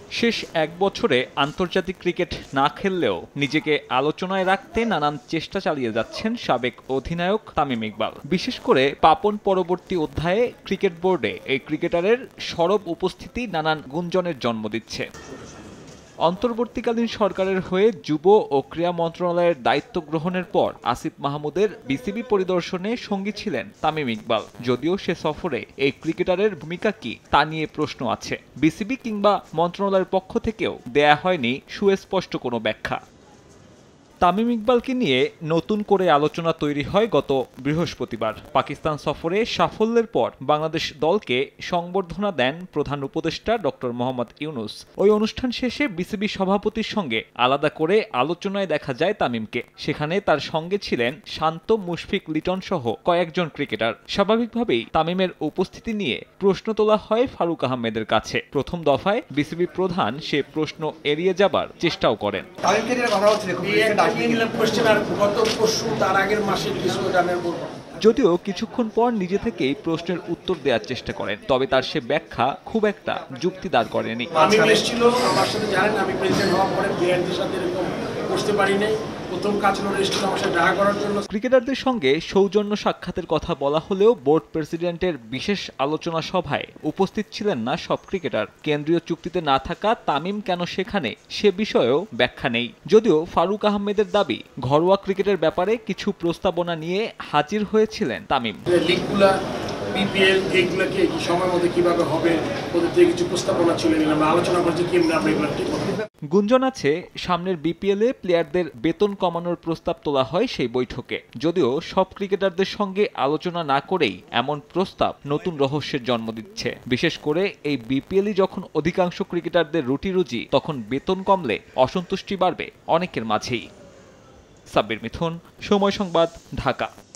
শেষ এক বছরে আন্তর্জাতিক ক্রিকেট না খেললেও নিজেকে আলোচনায় রাখতে নানান চেষ্টা চালিয়ে যাচ্ছেন সাবেক অধিনায়ক তামিম ইকবাল। বিশেষ করে পাপন পরবর্তী অধ্যায়ে ক্রিকেট বোর্ডে এই ক্রিকেটারের সরব উপস্থিতি নানান গুঞ্জনের জন্ম দিচ্ছে। অন্তর্বর্তীকালীন সরকারের হয়ে যুব ও ক্রীড়া মন্ত্রণালয়ের দায়িত্ব গ্রহণের পর আসিফ মাহমুদের বিসিবি পরিদর্শনে সঙ্গী ছিলেন তামিম ইকবাল। যদিও সে সফরে এই ক্রিকেটারের ভূমিকা কি তা নিয়ে প্রশ্ন আছে। বিসিবি কিংবা মন্ত্রণালয়ের পক্ষ থেকেও দেয়া হয়নি সুস্পষ্ট কোনো ব্যাখ্যা। তামিম ইকবালকে নিয়ে নতুন করে আলোচনা তৈরি হয় গত বৃহস্পতিবার। পাকিস্তান সফরে সাফল্যের পর বাংলাদেশ দলকে সংবর্ধনা দেন প্রধান উপদেষ্টা ডক্টর মোহাম্মদ ইউনুস। ওই অনুষ্ঠান শেষে বিসিবি সভাপতির সঙ্গে আলাদা করে আলোচনায় দেখা যায় তামিমকে। সেখানে তার সঙ্গে ছিলেন শান্ত, মুশফিক, লিটন সহ কয়েকজন ক্রিকেটার। স্বাভাবিকভাবেই তামিমের উপস্থিতি নিয়ে প্রশ্ন তোলা হয় ফারুক আহমেদের কাছে। প্রথম দফায় বিসিবি প্রধান সে প্রশ্ন এড়িয়ে যাবার চেষ্টাও করেন। যদিও কিছুক্ষণ পর নিজে থেকেই প্রশ্নের উত্তর দেওয়ার চেষ্টা করেন, তবে তার সে ব্যাখ্যা খুব একটা যুক্তি দাঁড় করেনি। ক্রিকেটারদের সঙ্গে সৌজন্য সাক্ষাতের কথা বলা হলেও বোর্ড প্রেসিডেন্টের বিশেষ আলোচনা সভায় উপস্থিত ছিলেন না সব ক্রিকেটার। কেন্দ্রীয় চুক্তিতে না থাকা তামিম কেন সেখানে সে বিষয়েও ব্যাখ্যা নেই। যদিও ফারুক আহমেদের দাবি, ঘরোয়া ক্রিকেটের ব্যাপারে কিছু প্রস্তাবনা নিয়ে হাজির হয়েছিলেন তামিম। বিপিএল এইগুলোকে কি সময়ের মধ্যে কিভাবে হবে, ওদের থেকে কিছু প্রস্তাবনা ছিল, আমরা আলোচনা করছি কি আমরা এগুলো ঠিক করব। গুঞ্জন আছে সামনের বিপিএলে প্লেয়ারদের বেতন কমানোর প্রস্তাব তোলা হয় সেই বৈঠকে। যদিও সব ক্রিকেটারদের সঙ্গে আলোচনা না করেই এমন প্রস্তাব নতুন রহস্যের জন্ম দিচ্ছে। বিশেষ করে এই বিপিএলই যখন অধিকাংশ ক্রিকেটারদের রুটি রুজি, তখন বেতন কমলে অসন্তুষ্টি বাড়বে অনেকের মাঝেই। সাব্বির মিথুন, সময় সংবাদ, ঢাকা।